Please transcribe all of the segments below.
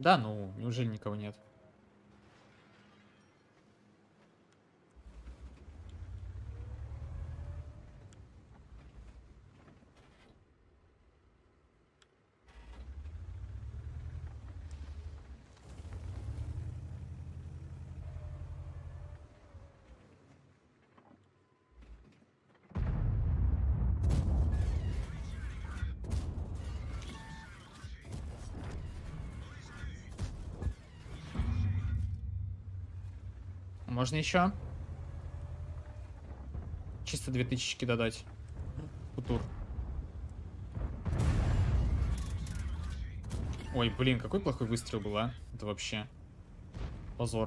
Да, ну, неужели никого нет? Можно еще? Чисто 2000 додать. Футур. Ой, блин, какой плохой выстрел был, а? Это вообще позор.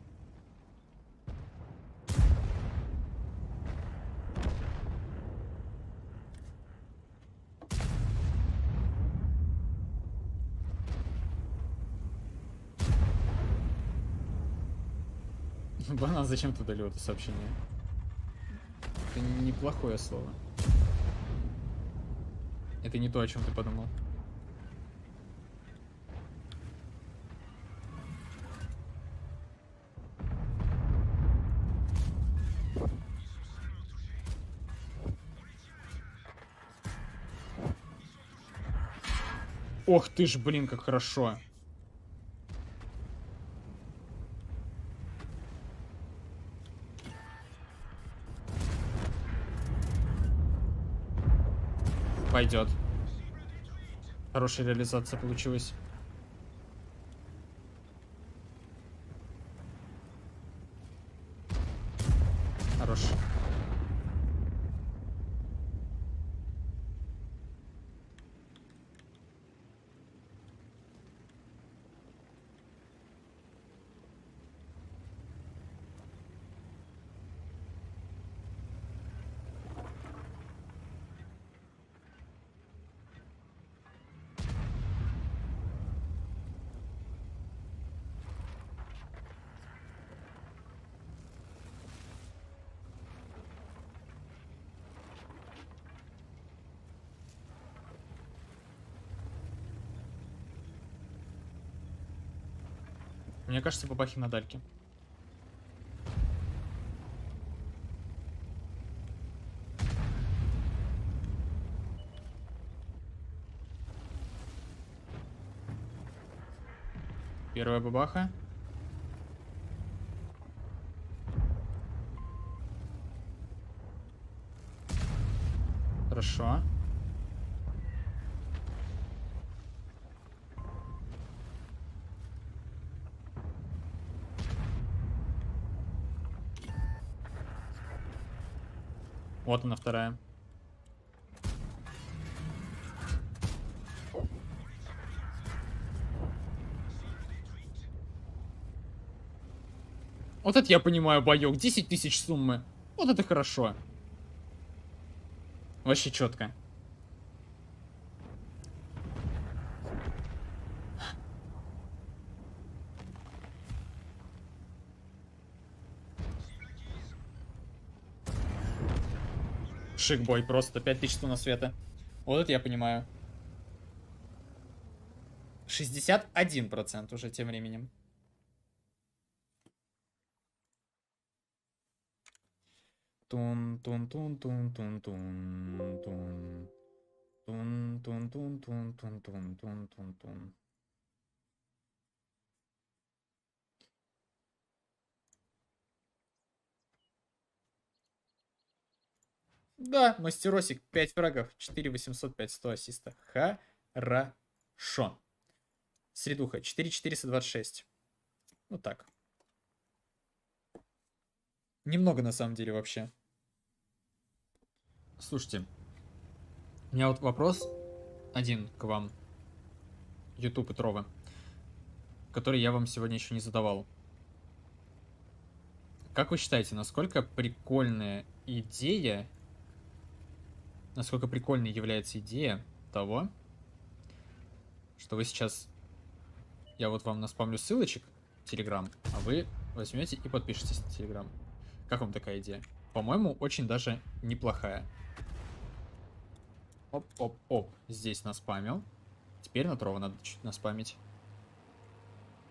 Банан, зачем ты удалил это сообщение? Это неплохое слово. Это не то, о чем ты подумал. Ох ты ж, блин, как хорошо. Пойдет. Хорошая реализация получилась. Хорош. Мне кажется, бабахи на дальке. Первая бабаха. Хорошо. Вот она, вторая. Вот это я понимаю, боек. 10 тысяч суммы. Вот это хорошо. Вообще четко. Шикбой, просто 5000 на света. Вот это я понимаю. 61% уже тем временем. Тун тун тун тун тун тун тун тун тун тун тун тун тун тун тун тун. Да, мастеросик, 5 фрагов, 4800, 5100 ассиста. Хорошо. Средуха, 4426. Вот так. Немного на самом деле вообще. Слушайте, у меня вот вопрос один к вам, YouTube и Трова, который я вам сегодня еще не задавал. Как вы считаете, насколько прикольная насколько прикольной является идея того, что вы сейчас... Я вот вам наспамлю ссылочек в Telegram, а вы возьмете и подпишитесь на Telegram. Как вам такая идея? По-моему, очень даже неплохая. Оп-оп-оп. Здесь наспамил. Теперь на Трова надо чуть наспамить.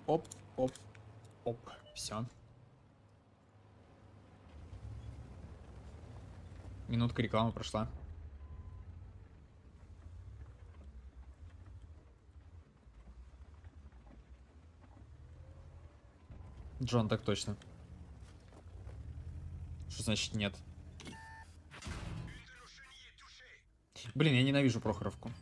Оп, оп, оп. Все. Минутка рекламы прошла. Джон, так точно. Что значит нет? Блин, я ненавижу Прохоровку.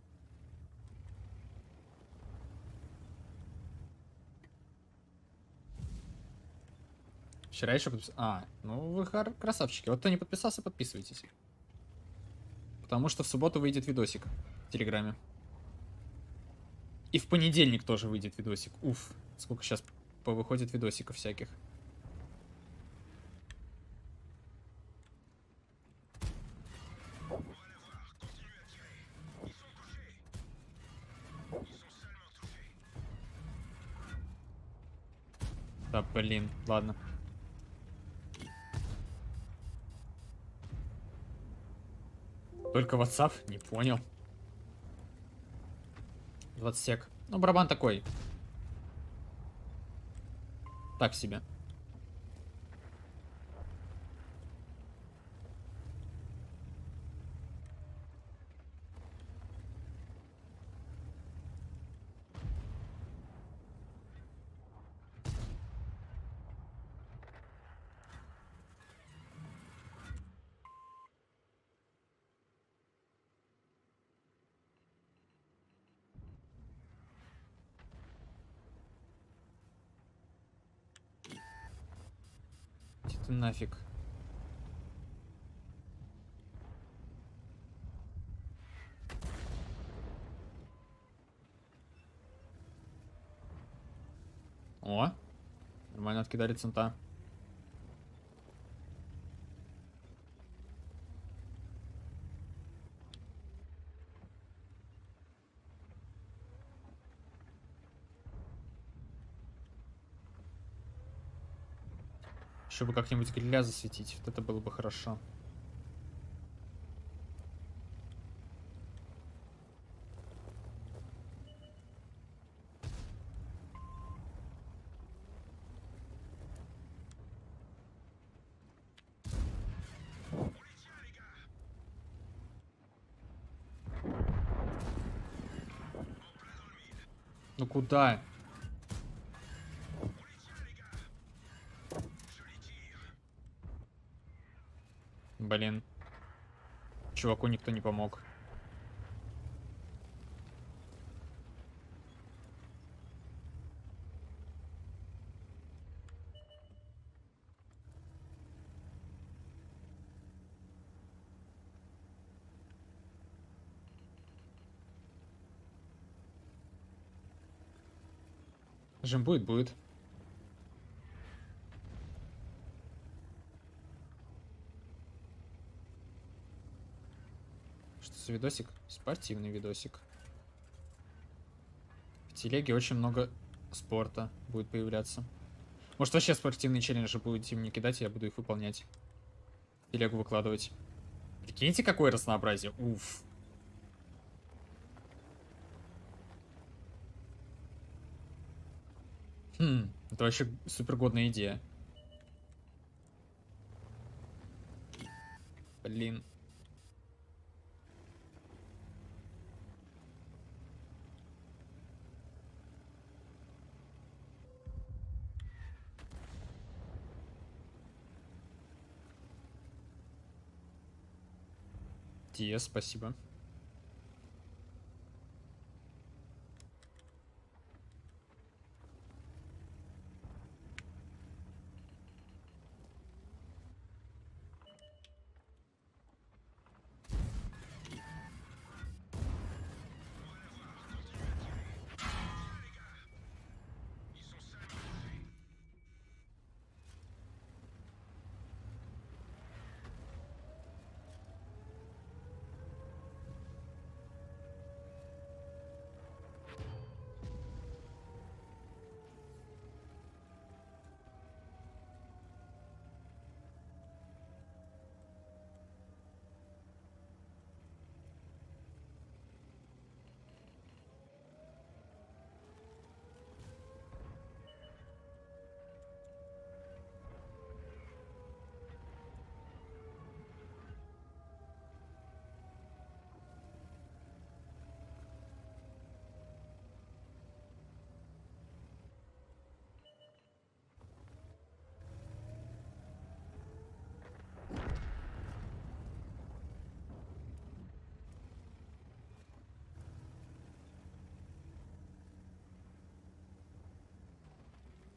Вчера еще подписался. Ну вы красавчики. Вот кто не подписался, подписывайтесь. Потому что в субботу выйдет видосик в Телеграме. И в понедельник тоже выйдет видосик. Уф, сколько сейчас повыходит видосиков всяких. Да, блин, ладно. Только WhatsApp? Не понял. 20 сек. Ну, барабан такой. Так себе. Иди ты нафиг. О, нормально откидали цента. Еще бы как-нибудь гриля засветить. Вот это было бы хорошо. Ну куда? Блин. Чуваку никто не помог. Жим будет, будет. Что за видосик? Спортивный видосик. В телеге очень много спорта будет появляться. Может, вообще спортивные челленджи будете мне кидать, и я буду их выполнять. В телегу выкладывать. Прикиньте, какое разнообразие. Уф. Это вообще супер годная идея. Блин. Тие, спасибо.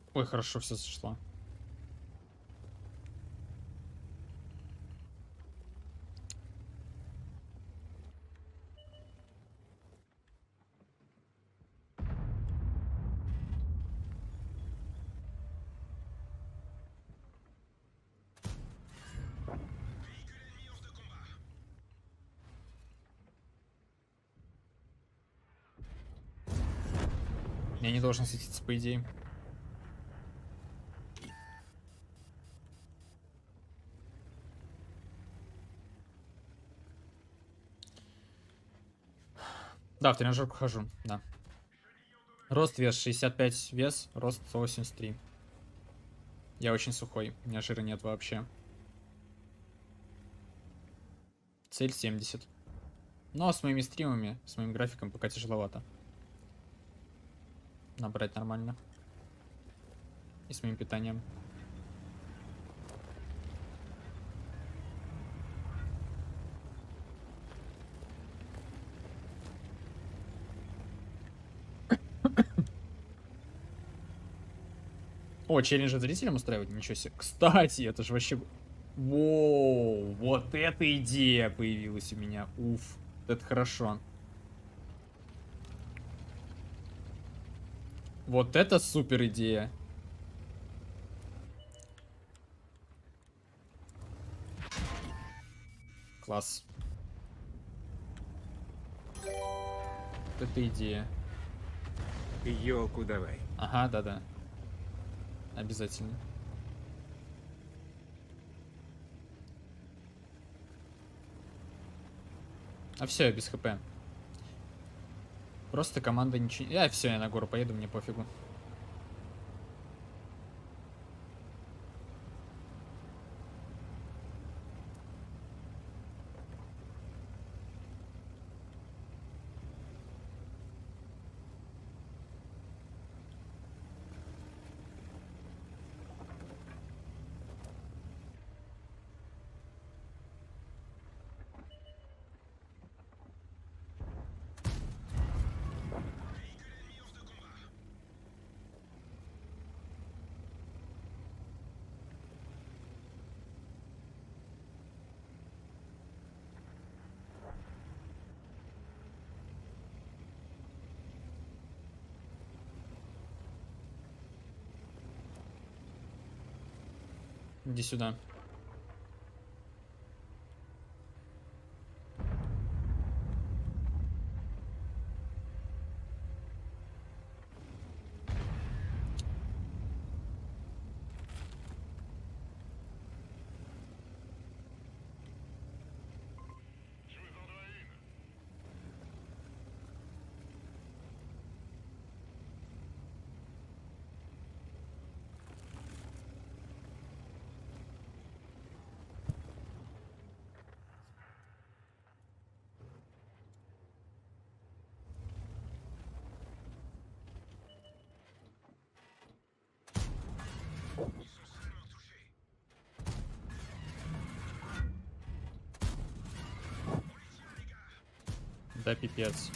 Ой, хорошо, все зашло. Я не должен светиться, по идее. Да, в тренажерку хожу, да. Рост, вес 65, вес, рост 183. Я очень сухой, у меня жира нет вообще. Цель 70. Но с моими стримами, с моим графиком пока тяжеловато. Набрать нормально. И с моим питанием. О, челленджи зрителям устраивать? Ничего себе. Кстати, это же вообще... Воу, вот эта идея появилась у меня. Уф, это хорошо. Вот это супер идея. Класс. Вот это идея. Ёлку давай. Ага, да-да. Обязательно. А все, я без хп. Просто команда ничего... Все, я на гору поеду, мне пофигу. Иди сюда. Да, пипец.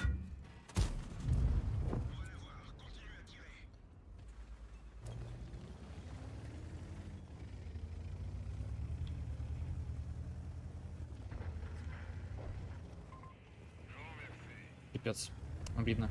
Пипец. Обидно.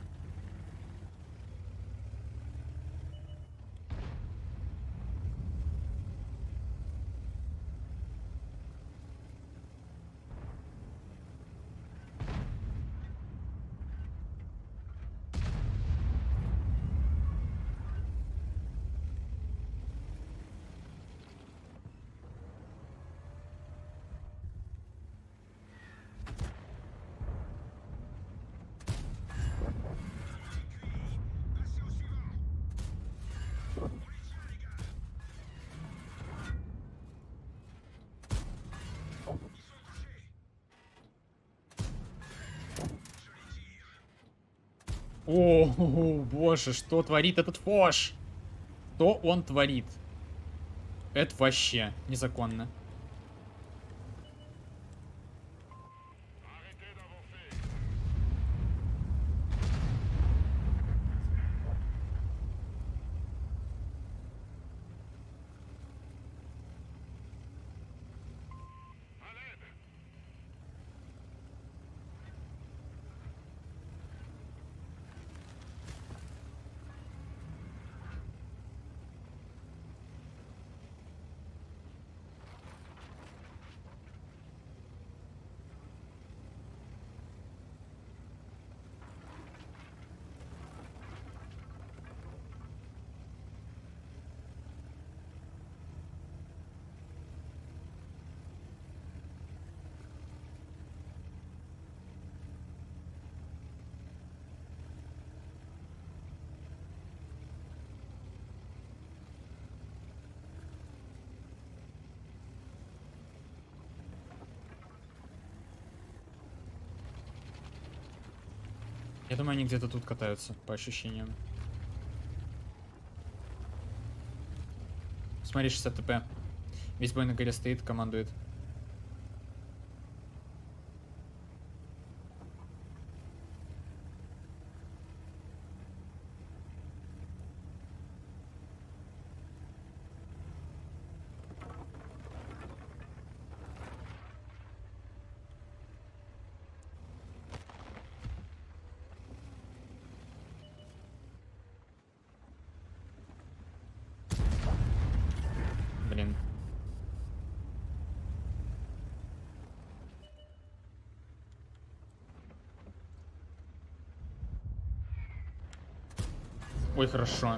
О, боже, что творит этот Фош? Что он творит? Это вообще незаконно. Я думаю, они где-то тут катаются, по ощущениям. Смотри, 60 ТП. Весь бой на горе стоит, командует. Блин. Ой, хорошо.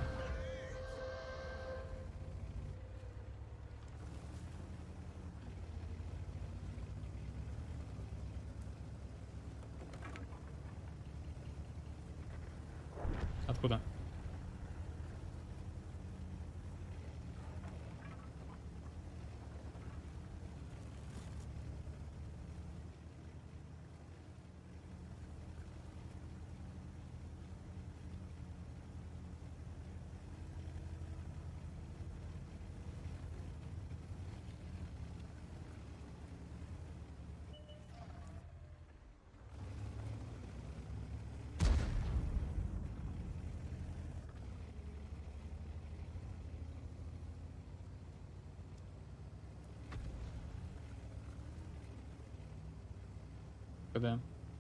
Откуда? Когда?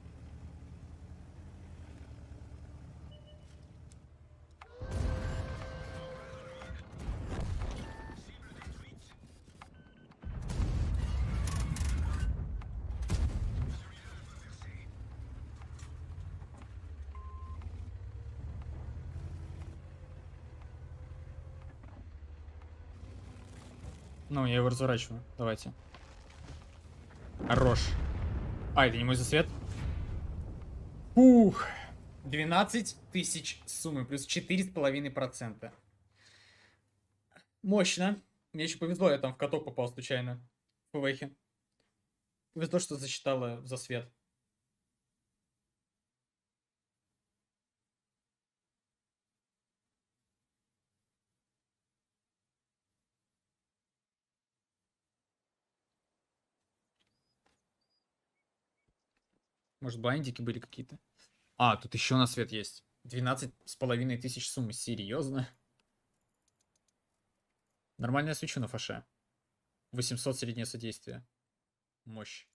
Ну, я его разворачиваю. Давайте. Хорош. А, это не мой засвет? Ух. 12 тысяч суммы, плюс 4,5%. Мощно. Мне еще повезло, я там в каток попал случайно. В ПВХе. Повезло, что засчитала за свет. Может, блайндики были какие-то? А, тут еще на свет есть. 12,5 тысяч суммы. Серьезно? Нормально я свечу на фаше. 800 среднее содействие. Мощь.